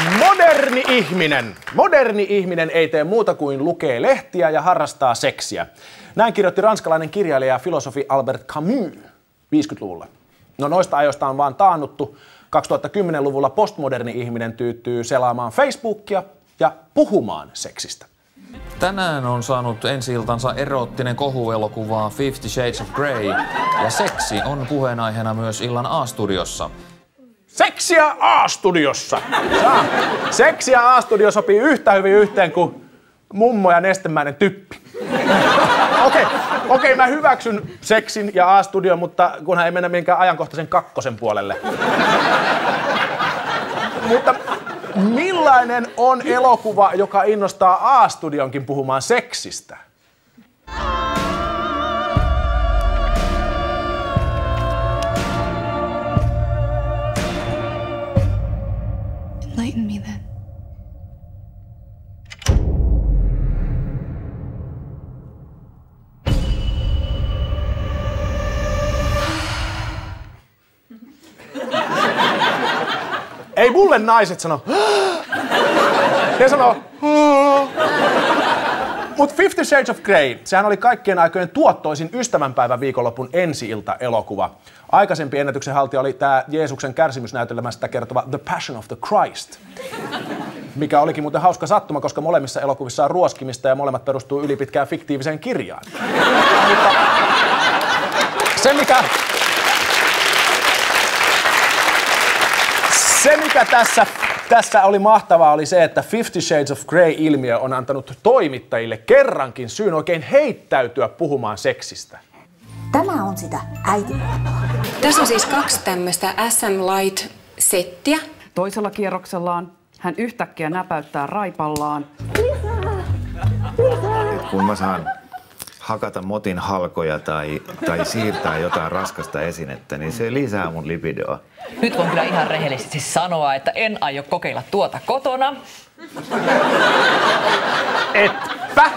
Moderni ihminen. Moderni ihminen ei tee muuta kuin lukee lehtiä ja harrastaa seksiä. Näin kirjoitti ranskalainen kirjailija ja filosofi Albert Camus 50-luvulla. No noista ajoista on vaan taannuttu. 2010-luvulla postmoderni ihminen tyytyy selaamaan Facebookia ja puhumaan seksistä. Tänään on saanut ensi-iltansa eroottinen kohuelokuva 50 Shades of Grey ja seksi on puheenaiheena myös illan A-studiossa. Seksiä A-studiossa! Seksiä A-studio sopii yhtä hyvin yhteen kuin mummo ja nestemäinen typpi. Okei, mä hyväksyn seksin ja A-studion, mutta kunhan ei mennä minkään ajankohtaisen kakkosen puolelle. Mutta millainen on elokuva, joka innostaa A-studionkin puhumaan seksistä? Enlighten me then. Ei mulle naiset sano. Ne sanoo. Mut 50 Shades of Grey, sehän oli kaikkien aikojen tuottoisin ystävänpäivän viikonlopun ensi-ilta-elokuva. Aikaisempi ennätyksen haltija oli tää Jeesuksen kärsimysnäytelmästä kertova The Passion of the Christ. Mikä olikin muuten hauska sattuma, koska molemmissa elokuvissa on ruoskimista ja molemmat perustuu ylipitkään fiktiiviseen kirjaan. Mutta se mikä tässä oli mahtavaa oli se, että 50 Shades of Grey-ilmiö on antanut toimittajille kerrankin syyn oikein heittäytyä puhumaan seksistä. Tämä on sitä äitipuolella. Tässä on siis 2 tämmöistä SM Light-settiä. Toisella kierroksellaan hän yhtäkkiä näpäyttää raipallaan. Kun mä saan hakata motin halkoja tai siirtää jotain raskasta esinettä, niin se lisää mun lipidoa. Nyt voin kyllä ihan rehellisesti sanoa, että en aio kokeilla tuota kotona. Etpä!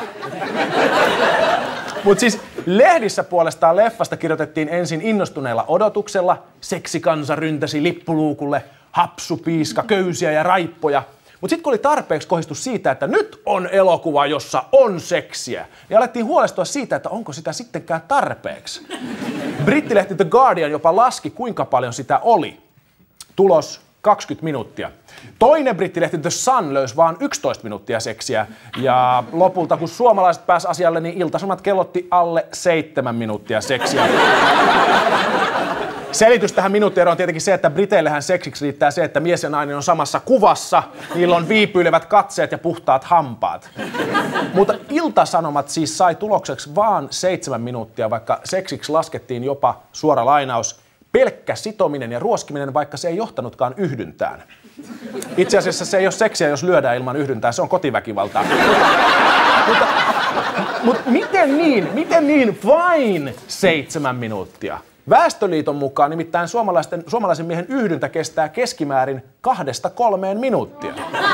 Mut siis lehdissä puolestaan leffasta kirjoitettiin ensin innostuneella odotuksella. Seksikansa ryntäsi lippuluukulle, hapsupiiska, köysiä ja raippoja. Mutta sitten kun oli tarpeeksi kohistus siitä, että nyt on elokuva, jossa on seksiä, niin alettiin huolestua siitä, että onko sitä sittenkään tarpeeksi. Brittilehti The Guardian jopa laski, kuinka paljon sitä oli. Tulos 20 minuuttia. Toinen brittilehti The Sun löysi vaan 11 minuuttia seksiä. Ja lopulta, kun suomalaiset pääs asialle, niin Ilta-Sanomat kellotti alle 7 minuuttia seksiä. Selitys tähän minuuttieroon on tietenkin se, että Briteillehän seksiksi riittää se, että mies ja nainen on samassa kuvassa, niillä on viipyilevät katseet ja puhtaat hampaat. Mutta Ilta-Sanomat siis sai tulokseksi vaan 7 minuuttia, vaikka seksiksi laskettiin jopa, suora lainaus, pelkkä sitominen ja ruoskiminen, vaikka se ei johtanutkaan yhdyntään. Itse asiassa se ei ole seksiä, jos lyödään ilman yhdyntää, se on kotiväkivaltaa. Mutta miten niin vain 7 minuuttia? Väestöliiton mukaan nimittäin suomalaisen miehen yhdyntä kestää keskimäärin 2–3 minuuttia.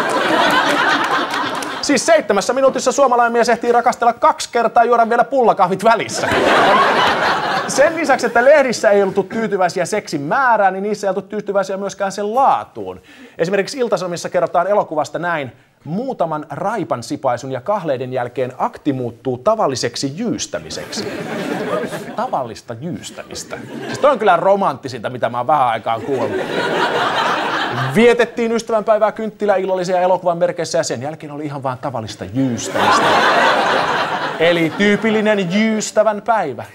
Siis 7 minuutissa suomalainen mies ehtii rakastella 2 kertaa ja juoda vielä pullakahvit välissä. Sen lisäksi, että lehdissä ei oltu tyytyväisiä seksin määrään, niin niissä ei oltu tyytyväisiä myöskään sen laatuun. Esimerkiksi Ilta-Sanomissa kerrotaan elokuvasta näin. Muutaman raipan sipaisun ja kahleiden jälkeen akti muuttuu tavalliseksi jyystämiseksi. Tavallista jyystämistä. Siis toi on kyllä romanttisinta, mitä mä oon vähän aikaan kuullut. Vietettiin ystävänpäivää kynttiläillallisia elokuvan merkeissä ja sen jälkeen oli ihan vaan tavallista jyystämistä. Eli tyypillinen jyystävän päivä.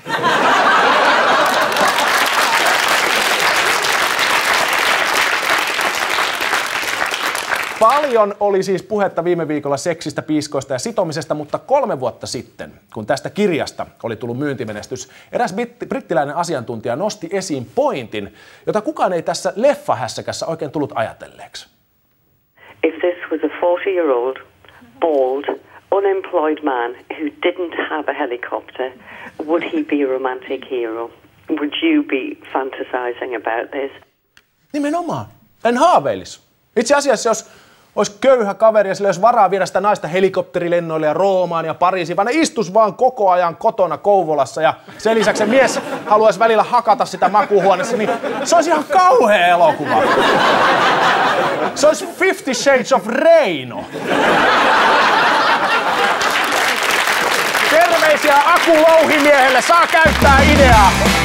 Paljon oli siis puhetta viime viikolla seksistä, piiskoista ja sitomisesta, mutta 3 vuotta sitten, kun tästä kirjasta oli tullut myyntimenestys, eräs brittiläinen asiantuntija nosti esiin pointin, jota kukaan ei tässä leffahässäkässä oikein tullut ajatelleeksi. If this was a 40-year-old, bald, unemployed man who didn't have a helicopter, would he be a romantic hero? Would you be fantasizing about this? Nimenomaan. En haaveilisi. Itse asiassa jos olisi köyhä kaveri ja sillä olisi varaa viedä sitä naista helikopterilennoille ja Roomaan ja Pariisiin, vaan ne istus vaan koko ajan kotona Kouvolassa ja sen lisäksi se mies haluaisi välillä hakata sitä makuuhuoneessa, niin se olisi ihan kauhea elokuva. Se olisi 50 Shades of Reino. Terveisiä Aku Louhimiehelle, saa käyttää ideaa.